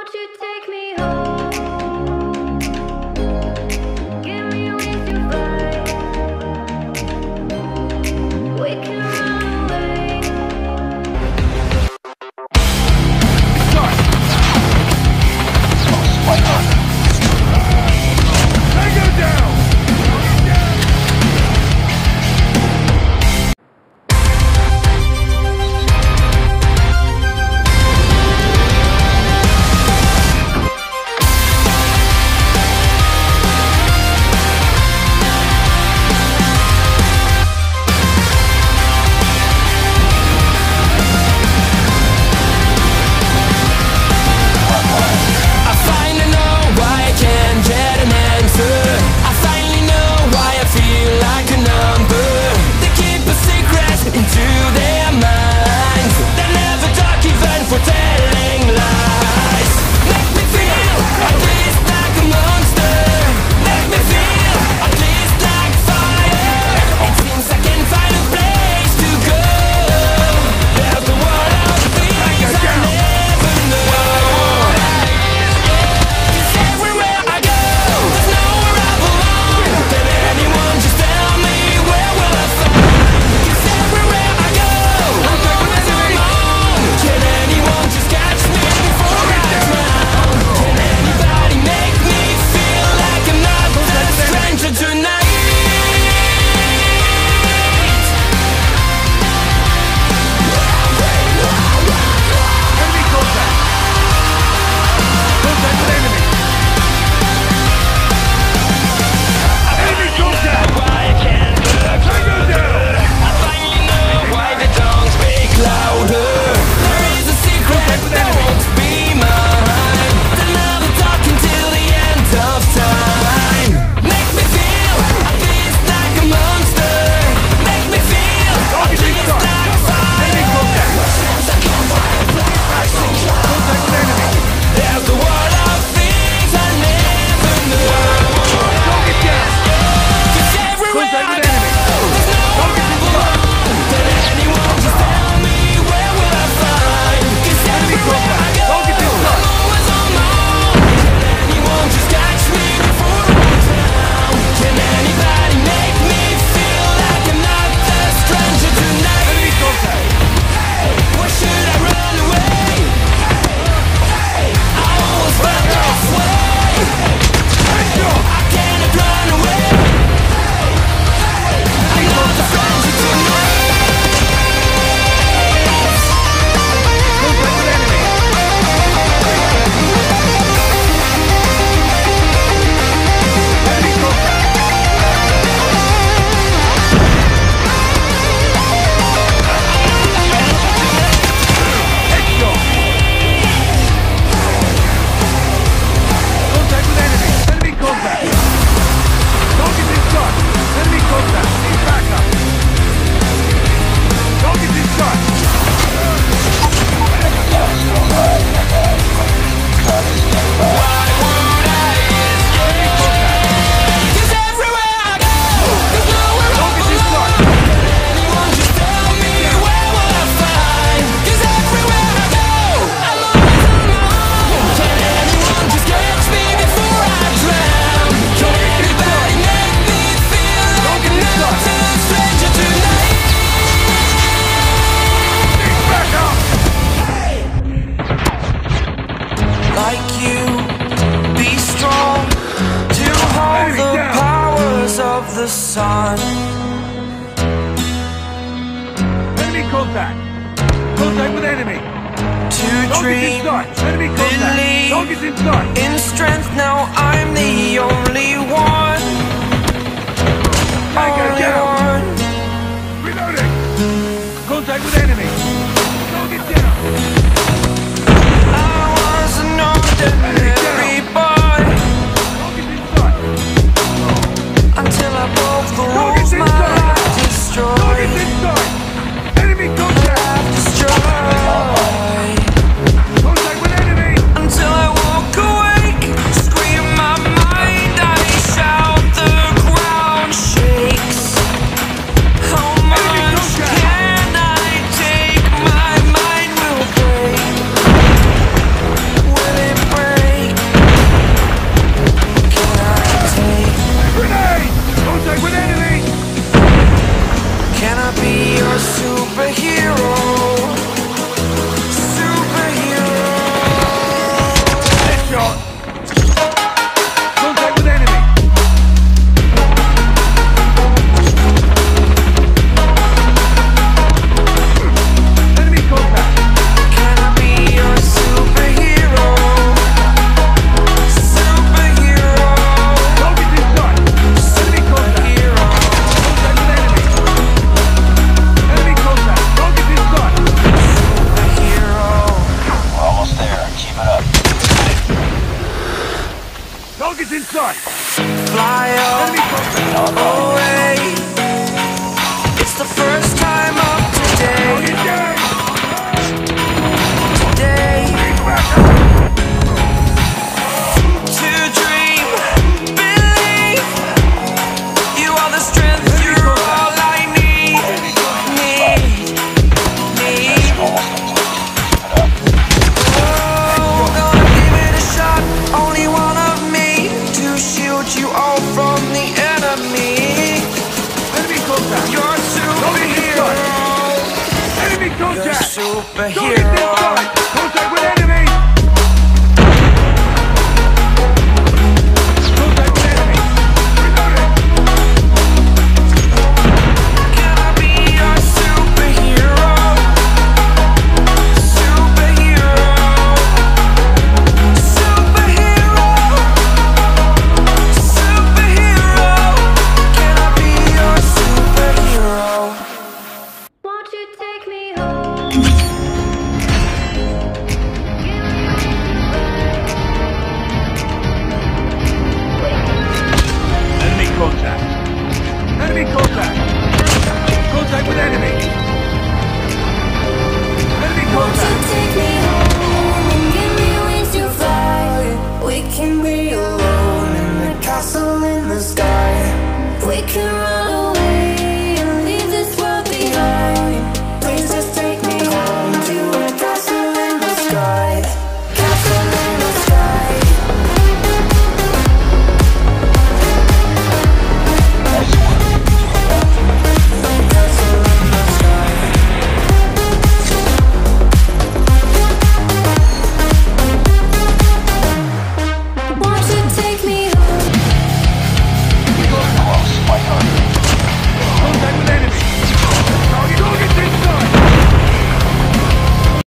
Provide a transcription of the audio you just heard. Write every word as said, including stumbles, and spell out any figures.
Won't you take me home? Give me with your flight. We can run away. Start! Tango down! Sun. Enemy contact! Contact with enemy! To dream, enemy contact! Target's in sight! in strength, now I'm the only one. Only one. Reloading! Contact with enemy! Target down! I was an ordinary boy until I broke the rules. My life destroyed. Target's in sight! Enemy contact! Destroyed. Contact with enemy! Until I walk awake, scream my mind, I shout, the ground shakes. How much can I take? My mind will break. Target's in sight. Fly up Enemy contact. away. It's the first time of today. Target down. Today. He's back up. To dream, believe. You are the strength, you're all I need. Need, need. Oh, gonna give it a shot. Only one of me to shield you all from the enemy. Enemy contact. You're a superhero. Enemy You're a contact. Target's in superhero. sight. Contact with enemy. Contact with enemy. Reloading. Can I be your superhero? Superhero. Superhero. Superhero. Can I be your superhero? Won't you take me home? Give me Enemy contact. Enemy contact. Contact with enemy. Enemy Won't you contact. take me home and give me wings to fly? We can be alone in the castle in the sky. We can run